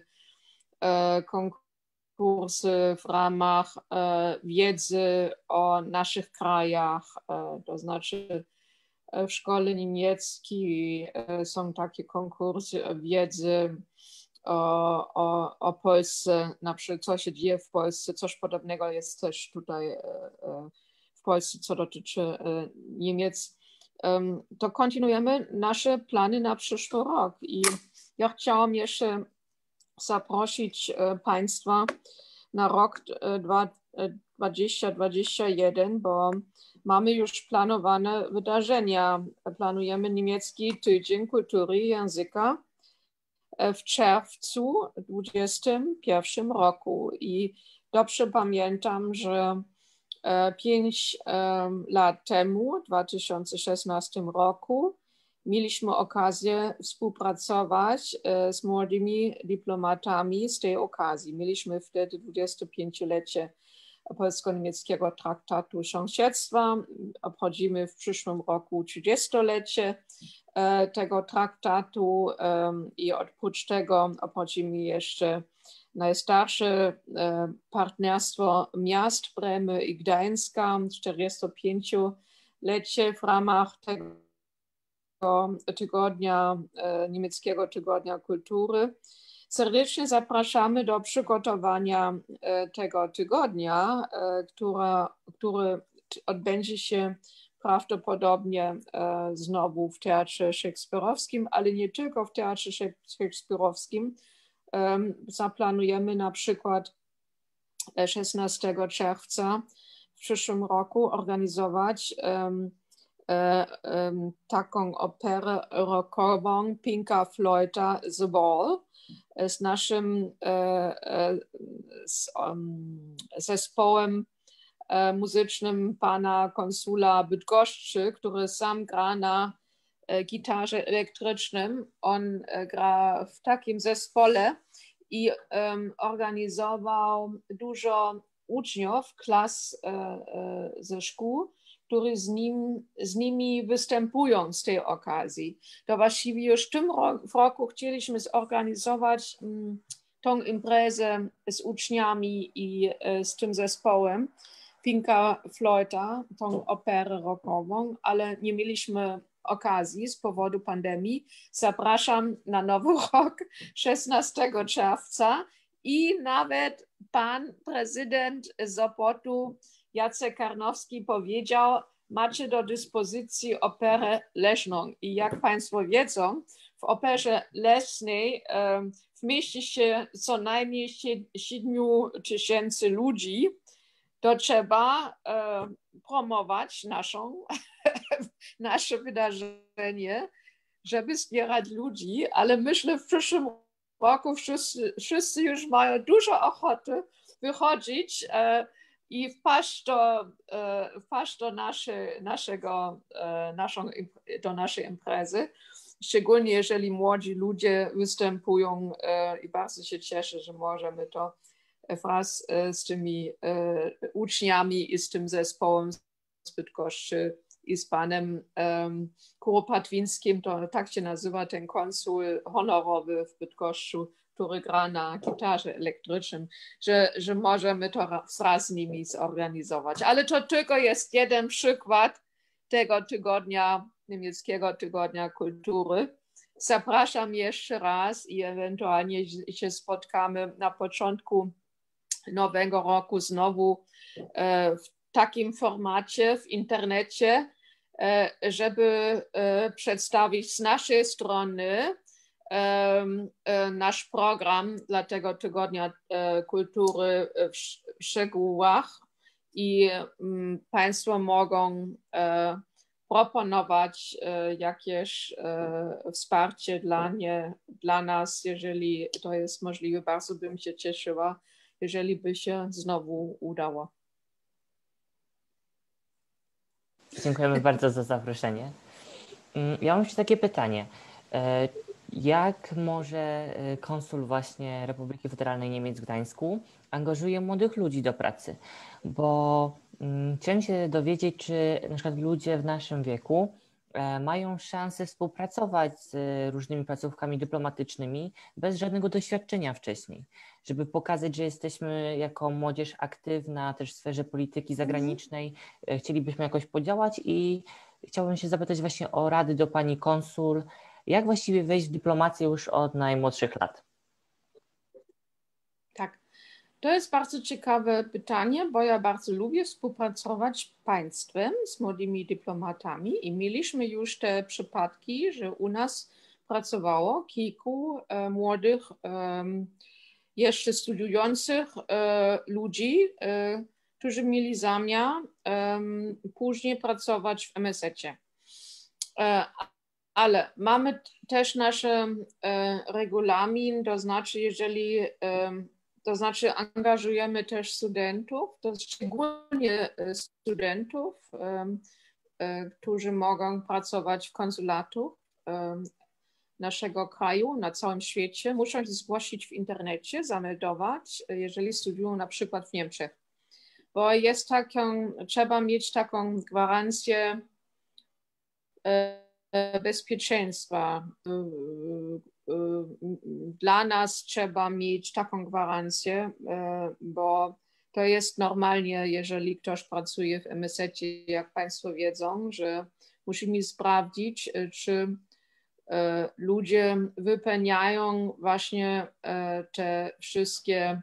konkursy w ramach wiedzy o naszych krajach, to znaczy w szkole niemieckiej są takie konkursy wiedzy o, o, o Polsce, na przykład co się dzieje w Polsce, coś podobnego jest też tutaj w Polsce, co dotyczy Niemiec. To kontynuujemy nasze plany na przyszły rok i ja chciałam jeszcze zaprosić Państwa na rok dwa tysiące dwudziesty dwudziesty jeden, bo mamy już planowane wydarzenia. Planujemy niemiecki tydzień kultury i języka w czerwcu dwudziestym pierwszym roku. I dobrze pamiętam, że pięć lat temu, w dwa tysiące szesnastym roku, mieliśmy okazję współpracować z młodymi dyplomatami z tej okazji. Mieliśmy wtedy dwudziestopięciolecie polsko-niemieckiego traktatu sąsiedztwa. Obchodzimy w przyszłym roku trzydziestolecie tego traktatu i oprócz tego obchodzimy jeszcze najstarsze partnerstwo miast Bremy i Gdańska, czterdziestopięciolecie w ramach tego tygodnia, niemieckiego tygodnia kultury. Serdecznie zapraszamy do przygotowania tego tygodnia, która, który odbędzie się prawdopodobnie znowu w Teatrze Szekspirowskim, ale nie tylko w Teatrze Szekspirowskim. Zaplanujemy na przykład szesnastego czerwca w przyszłym roku organizować taką operę rockową Pinka Floyda The Ball z naszym zespołem muzycznym pana konsula Bydgoszczy, który sam gra na gitarze elektrycznym. On gra w takim zespole i organizował dużo uczniów klas ze szkół, którzy z, nim, z nimi występują z tej okazji. To właściwie już w tym roku chcieliśmy zorganizować um, tą imprezę z uczniami i e, z tym zespołem Finka Flojta, tą operę rockową, ale nie mieliśmy okazji z powodu pandemii. Zapraszam na Nowy Rok szesnastego czerwca i nawet pan prezydent Sopotu Jacek Karnowski powiedział, macie do dyspozycji operę leśną. I jak Państwo wiedzą, w operze leśnej e, wmieści się co najmniej siedmiu tysięcy ludzi. To trzeba e, promować naszą, nasze wydarzenie, żeby zbierać ludzi, ale myślę, w przyszłym roku wszyscy, wszyscy już mają dużo ochoty wychodzić e, i wpaść do, e, wpaść do, naszy, naszego, e, naszą, do naszej imprezy. Szczególnie jeżeli młodzi ludzie występują e, i bardzo się cieszę, że możemy to wraz z tymi e, uczniami i z tym zespołem z Bydgoszczy i z panem um, Kuropatwińskim, to tak się nazywa ten konsul honorowy w Bydgoszczu, który gra na gitarze elektrycznej, że, że możemy to wraz z nimi zorganizować. Ale to tylko jest jeden przykład tego tygodnia, niemieckiego tygodnia kultury. Zapraszam jeszcze raz i ewentualnie się spotkamy na początku nowego roku znowu w takim formacie w internecie, żeby przedstawić z naszej strony nasz program dla tego tygodnia kultury w szczegółach i Państwo mogą proponować jakieś wsparcie dla, nie, dla nas, jeżeli to jest możliwe. Bardzo bym się cieszyła, jeżeli by się znowu udało.
Dziękujemy bardzo za zaproszenie. Ja mam jeszcze takie pytanie. Jak może konsul właśnie Republiki Federalnej Niemiec w Gdańsku angażuje młodych ludzi do pracy? Bo chciałem się dowiedzieć, czy na przykład ludzie w naszym wieku mają szansę współpracować z różnymi placówkami dyplomatycznymi bez żadnego doświadczenia wcześniej, żeby pokazać, że jesteśmy jako młodzież aktywna też w sferze polityki zagranicznej. Chcielibyśmy jakoś podziałać i chciałbym się zapytać właśnie o rady do pani konsul. Jak właściwie wejść w dyplomację już od najmłodszych lat?
Tak, to jest bardzo ciekawe pytanie, bo ja bardzo lubię współpracować z państwem, z młodymi dyplomatami i mieliśmy już te przypadki, że u nas pracowało kilku e, młodych, e, jeszcze studiujących e, ludzi, e, którzy mieli zamiar e, później pracować w M S Z-cie. E, Ale mamy też nasz e, regulamin, to znaczy, jeżeli, e, to znaczy angażujemy też studentów, to szczególnie studentów, e, e, którzy mogą pracować w konsulatu e, naszego kraju na całym świecie, muszą się zgłosić w internecie, zameldować, jeżeli studiują na przykład w Niemczech. Bo jest taką, trzeba mieć taką gwarancję e, bezpieczeństwa. Dla nas trzeba mieć taką gwarancję, bo to jest normalnie, jeżeli ktoś pracuje w M S Z-cie, jak Państwo wiedzą, że musimy sprawdzić, czy ludzie wypełniają właśnie te wszystkie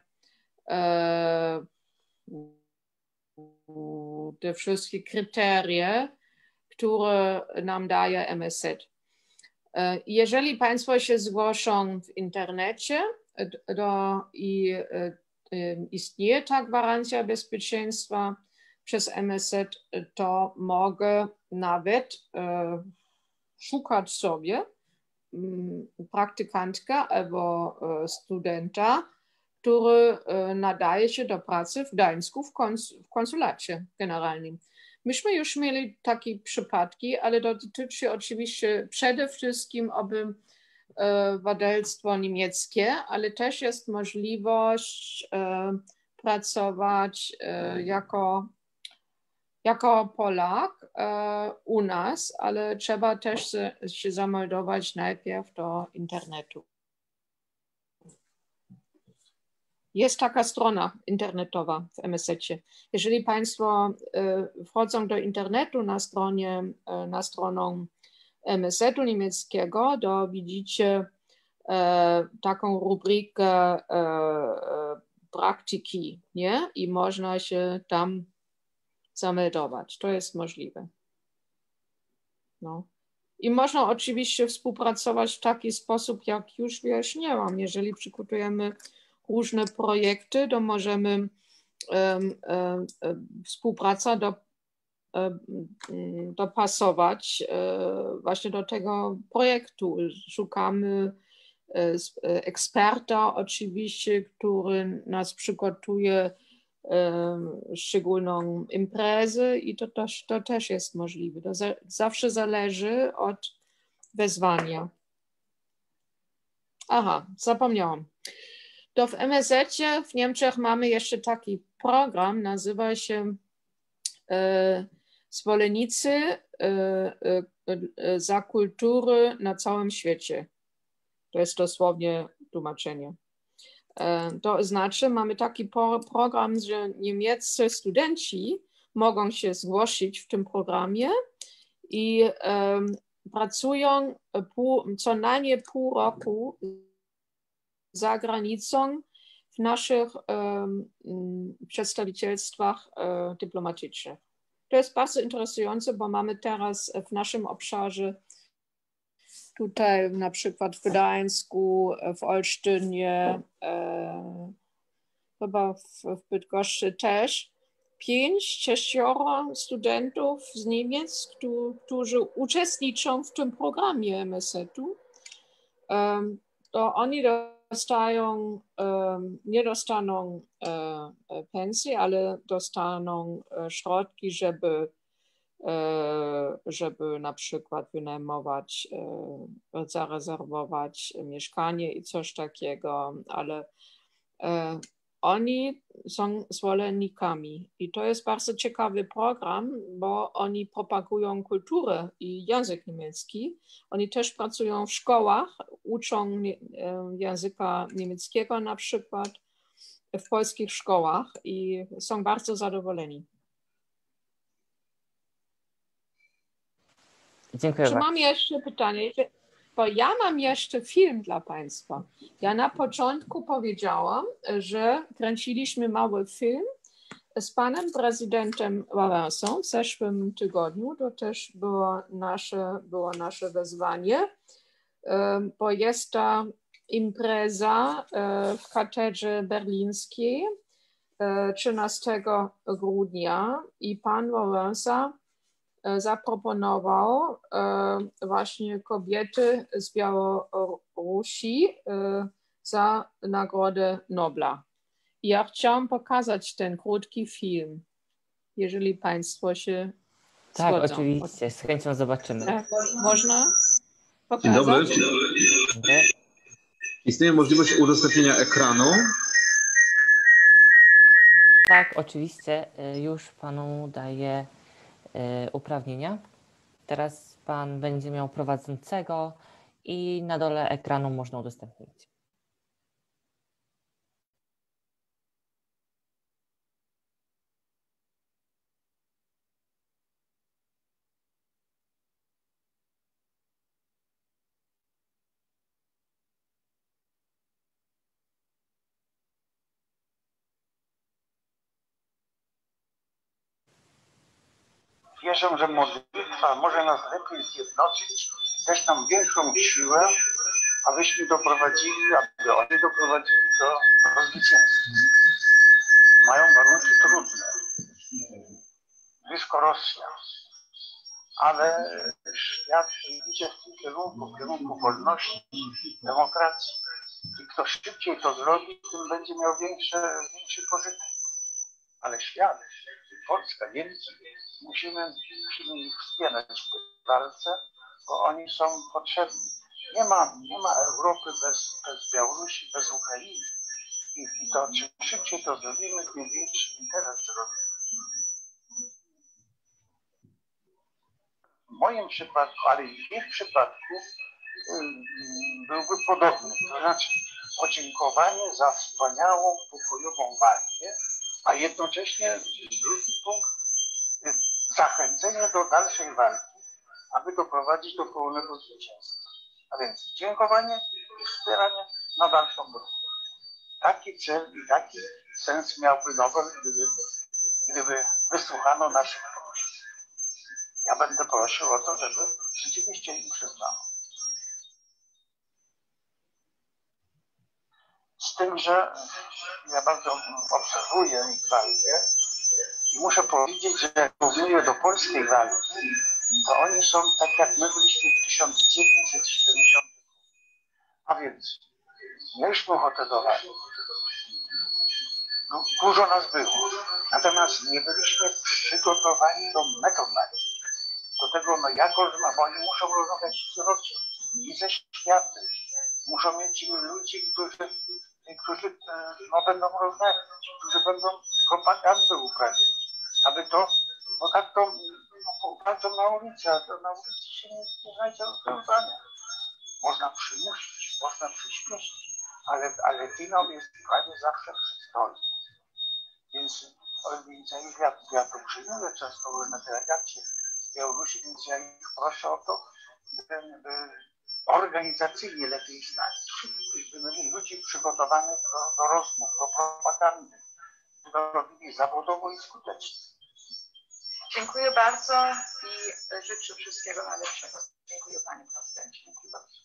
te wszystkie kryteria, które nam daje M S Z. Jeżeli Państwo się zgłoszą w internecie do, i istnieje ta gwarancja bezpieczeństwa przez M S Z, to mogę nawet szukać sobie praktykantka albo studenta, który nadaje się do pracy w Gdańsku w, kons w konsulacie generalnym. Myśmy już mieli takie przypadki, ale to dotyczy oczywiście przede wszystkim obywatelstwo niemieckie, ale też jest możliwość pracować jako, jako Polak u nas, ale trzeba też się zameldować najpierw do internetu. Jest taka strona internetowa w M S Z-cie. Jeżeli Państwo wchodzą do internetu na stronie, na stronę M S Z-u niemieckiego, to widzicie taką rubrykę praktyki, nie? I można się tam zameldować. To jest możliwe. No. I można oczywiście współpracować w taki sposób, jak już wyjaśniłam. Jeżeli przygotujemy różne projekty, to możemy um, um, współpraca do, um, dopasować um, właśnie do tego projektu. Szukamy um, eksperta oczywiście, który nas przygotuje um, szczególną imprezę i to, to, to też jest możliwe. To za, zawsze zależy od wezwania. Aha, zapomniałam. To w M S Z-cie w Niemczech mamy jeszcze taki program, nazywa się e, Zwolennicy e, e, za kultury na całym świecie. To jest dosłownie tłumaczenie. E, to znaczy, mamy taki pro, program, że niemieccy studenci mogą się zgłosić w tym programie i e, pracują pół, co najmniej pół roku za granicą w naszych um, przedstawicielstwach um, dyplomatycznych. To jest bardzo interesujące, bo mamy teraz w naszym obszarze tutaj na przykład w Gdańsku, w Olsztynie, e, chyba w, w Bydgoszczy też, pięć, sześcioro studentów z Niemiec, którzy uczestniczą w tym programie M S Z-u. Um, to oni dostają, um, nie dostaną um, pensji, ale dostaną um, środki, żeby, um, żeby na przykład wynajmować, um, zarezerwować mieszkanie i coś takiego, ale um, oni są zwolennikami i to jest bardzo ciekawy program, bo oni propagują kulturę i język niemiecki. Oni też pracują w szkołach, uczą języka niemieckiego na przykład w polskich szkołach i są bardzo zadowoleni.
Dziękuję
Czy
bardzo.
mam jeszcze pytanie? Bo ja mam jeszcze film dla Państwa. Ja na początku powiedziałam, że kręciliśmy mały film z panem prezydentem Wałęsą w zeszłym tygodniu. To też było nasze, było nasze wezwanie, bo jest ta impreza w katedrze berlińskiej trzynastego grudnia i pan Wałęsa zaproponował właśnie kobiety z Białorusi za Nagrodę Nobla. I ja chciałam pokazać ten krótki film, jeżeli Państwo się
Tak,
zgodzą.
oczywiście, z chęcią zobaczymy.
Tak, można pokazać?
Dzień dobry.
Dobry.
Istnieje możliwość udostępnienia ekranu?
Tak, oczywiście, już Panu daję uprawnienia. Teraz Pan będzie miał prowadzącego i na dole ekranu można udostępnić.
Wierzę, że modlitwa może nas lepiej zjednoczyć, dać nam większą siłę, abyśmy doprowadzili, aby oni doprowadzili do, do zwycięstwa. Mają warunki trudne, blisko Rosja, ale świat idzie w tym kierunku, w kierunku wolności, demokracji. I kto szybciej to zrobi, tym będzie miał większe, większy pożytek. Ale świat, Polska, Niemcy, musimy, musimy ich wspierać w tej walce, bo oni są potrzebni. Nie ma, nie ma Europy bez, bez Białorusi, bez Ukrainy. I, i to czym szybciej to zrobimy, tym większy interes zrobimy. W moim przypadku, ale i w ich przypadku byłby podobny. To znaczy podziękowanie za wspaniałą, pokojową walkę, a jednocześnie drugi punkt, zachęcenie do dalszej walki, aby doprowadzić do pełnego zwycięstwa. A więc dziękowanie i wspieranie na dalszą drogę. Taki cel i taki sens miałby Nobel, gdyby, gdyby wysłuchano naszych prośb. Ja będę prosił o to, żeby rzeczywiście im przyznano. Z tym, że ja bardzo obserwuję ich walkę i muszę powiedzieć, że jak porównuję do polskiej walki, to oni są tak jak my byliśmy w tysiąc dziewięćset siedemdziesiątym. A więc mieliśmy ochotę do walki. No, dużo nas było. Natomiast nie byliśmy przygotowani do metod walki. Do tego, no jak rozmawiać, bo oni muszą rozmawiać z rodzin i ze światem. Muszą mieć ludzi, którzy, którzy no, będą rozmawiać, którzy będą propagandę uprawiać. Aby to, bo tak to no, bardzo na ulicy, a to na ulicy się nie, nie znajdzie rozwiązania. Można przymusić, można przyspieszyć, ale, ale finał jest prawie zawsze przy stole. Więc, więc ja, ich, ja, ja to przyjmuję często różne delegacje z Białorusi, więc ja ich proszę o to, by, by organizacyjnie lepiej znać, by mieli ludzi przygotowanych do, do rozmów, do propagandy, by to robili zawodowo i skutecznie.
Dziękuję bardzo i życzę wszystkiego najlepszego. Dziękuję Panie Prezydencie. Dziękuję bardzo.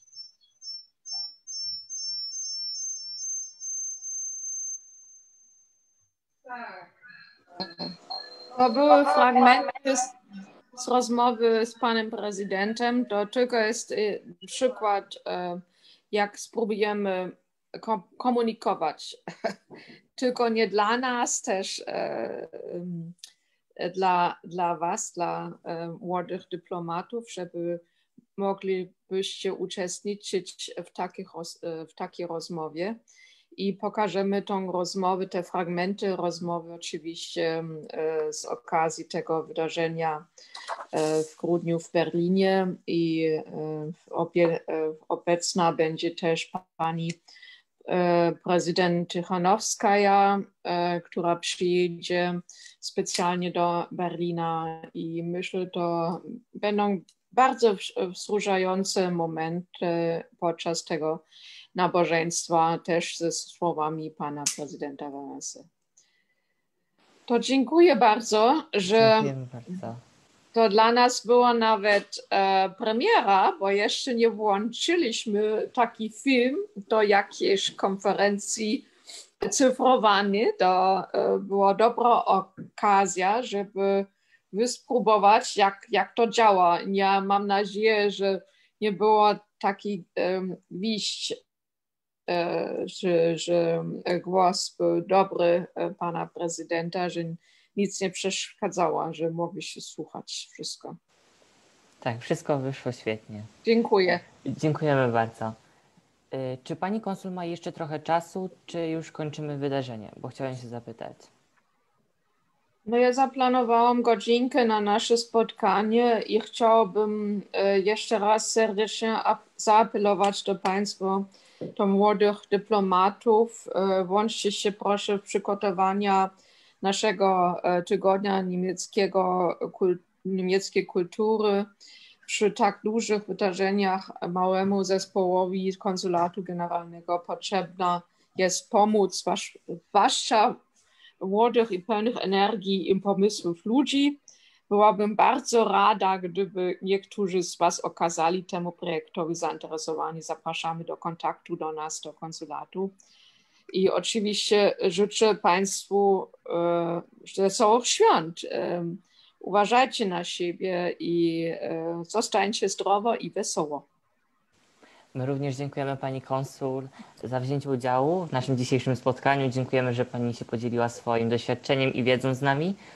To były fragmenty z, z rozmowy z Panem Prezydentem. To tylko jest przykład, jak spróbujemy komunikować. Tylko nie dla nas, też dla, dla Was, dla młodych dyplomatów, żeby moglibyście uczestniczyć w, takich, w takiej rozmowie. I pokażemy tą rozmowę, te fragmenty rozmowy oczywiście z okazji tego wydarzenia w grudniu w Berlinie i obecna będzie też pani prezydent Tychanowskaja, która przyjedzie specjalnie do Berlina i myślę, to będą bardzo wzruszające momenty podczas tego nabożeństwa, też ze słowami pana prezydenta Wałęsy. To dziękuję bardzo, że
bardzo.
To dla nas była nawet e, premiera, bo jeszcze nie włączyliśmy taki film do jakiejś konferencji cyfrowany. To e, była dobra okazja, żeby wyspróbować, jak, jak to działa. Ja mam nadzieję, że nie było taki um, wiść, e, że, że głos był dobry e, pana prezydenta, że nic nie przeszkadzało, że mogli się słuchać wszystko.
Tak, wszystko wyszło świetnie.
Dziękuję.
Dziękujemy bardzo. Y, czy pani konsul ma jeszcze trochę czasu, czy już kończymy wydarzenie? Bo chciałem się zapytać.
No ja zaplanowałam godzinkę na nasze spotkanie i chciałabym jeszcze raz serdecznie zaapelować do Państwa, do młodych dyplomatów. Włączcie się proszę w przygotowania naszego tygodnia niemieckiego, niemieckiej kultury. Przy tak dużych wydarzeniach małemu zespołowi konsulatu generalnego potrzebna jest pomoc, zwłaszcza młodych i pełnych energii i pomysłów ludzi. Byłabym bardzo rada, gdyby niektórzy z Was okazali temu projektowi zainteresowani. Zapraszamy do kontaktu do nas, do konsulatu. I oczywiście życzę Państwu e, wesołych świąt. E, uważajcie na siebie i e, zostańcie zdrowo i wesoło.
My również dziękujemy pani konsul za wzięcie udziału w naszym dzisiejszym spotkaniu. Dziękujemy, że pani się podzieliła swoim doświadczeniem i wiedzą z nami.